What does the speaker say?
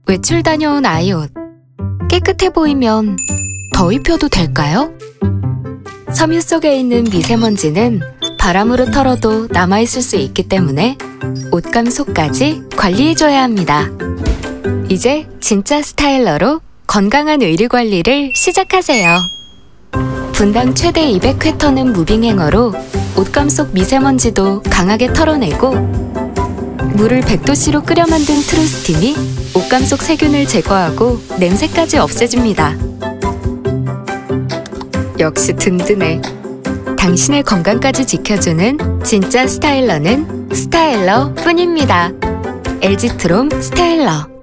외출 다녀온 아이 옷. 깨끗해 보이면 더 입혀도 될까요? 섬유 속에 있는 미세먼지는 바람으로 털어도 남아있을 수 있기 때문에 옷감 속까지 관리해줘야 합니다. 이제 진짜 스타일러로 건강한 의류 관리를 시작하세요. 분당 최대 200회 터는 무빙 행어로 옷감 속 미세먼지도 강하게 털어내고, 물을 100도씨로 끓여 만든 트루스팀이 옷감 속 세균을 제거하고 냄새까지 없애줍니다. 역시 든든해. 당신의 건강까지 지켜주는 진짜 스타일러는 스타일러 뿐입니다. LG 트롬 스타일러.